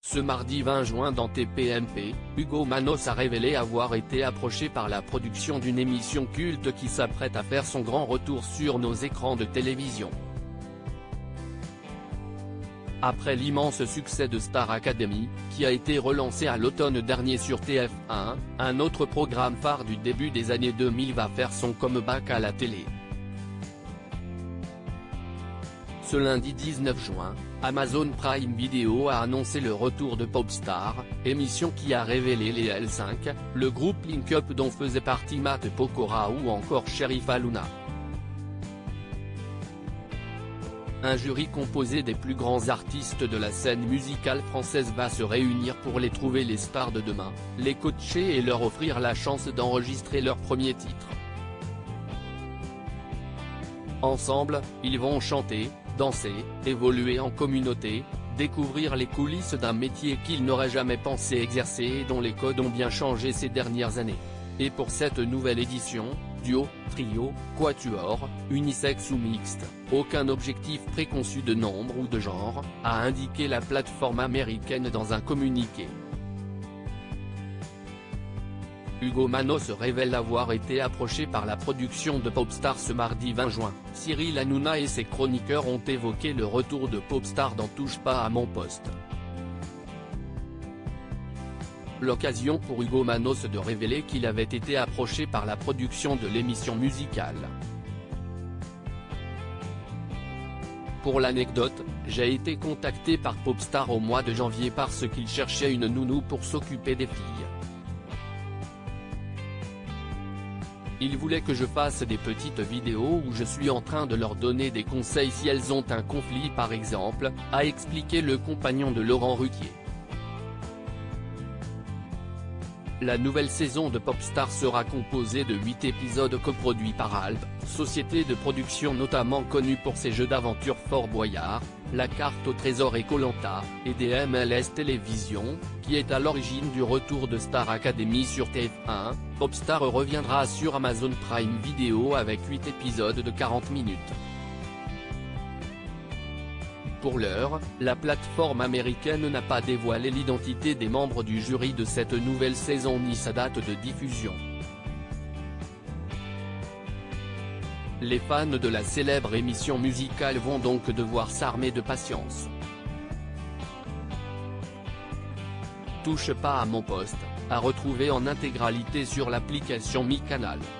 Ce mardi 20 juin dans TPMP, Hugo Manos a révélé avoir été approché par la production d'une émission culte qui s'apprête à faire son grand retour sur nos écrans de télévision. Après l'immense succès de Star Academy, qui a été relancé à l'automne dernier sur TF1, un autre programme phare du début des années 2000 va faire son comeback à la télé. Ce lundi 19 juin, Amazon Prime Video a annoncé le retour de Popstars, émission qui a révélé les L5, le groupe Link Up dont faisait partie Matt Pokora ou encore Sheriff Aluna. Un jury composé des plus grands artistes de la scène musicale française va se réunir pour les trouver les stars de demain, les coacher et leur offrir la chance d'enregistrer leur premier titre. Ensemble, ils vont chanter, danser, évoluer en communauté, découvrir les coulisses d'un métier qu'ils n'auraient jamais pensé exercer et dont les codes ont bien changé ces dernières années. Et pour cette nouvelle édition, duo, trio, quatuor, unisexe ou mixte, aucun objectif préconçu de nombre ou de genre, a indiqué la plateforme américaine dans un communiqué. Hugo Manos révèle avoir été approché par la production de Popstars ce mardi 20 juin. Cyril Hanouna et ses chroniqueurs ont évoqué le retour de Popstars dans Touche pas à mon poste. L'occasion pour Hugo Manos de révéler qu'il avait été approché par la production de l'émission musicale. Pour l'anecdote, j'ai été contacté par Popstars au mois de janvier parce qu'ils cherchaient une nounou pour s'occuper des filles. Ils voulaient que je fasse des petites vidéos où je suis en train de leur donner des conseils si elles ont un conflit par exemple, a expliqué le compagnon de Laurent Ruquier. La nouvelle saison de Popstars sera composée de 8 épisodes coproduits par Alp, société de production notamment connue pour ses jeux d'aventure Fort Boyard, La Carte au Trésor et Koh-Lanta, et des MLS Télévision, qui est à l'origine du retour de Star Academy sur TF1. Popstars reviendra sur Amazon Prime Video avec 8 épisodes de 40 minutes. Pour l'heure, la plateforme américaine n'a pas dévoilé l'identité des membres du jury de cette nouvelle saison ni sa date de diffusion. Les fans de la célèbre émission musicale vont donc devoir s'armer de patience. Touche pas à mon poste, à retrouver en intégralité sur l'application Mi Canal.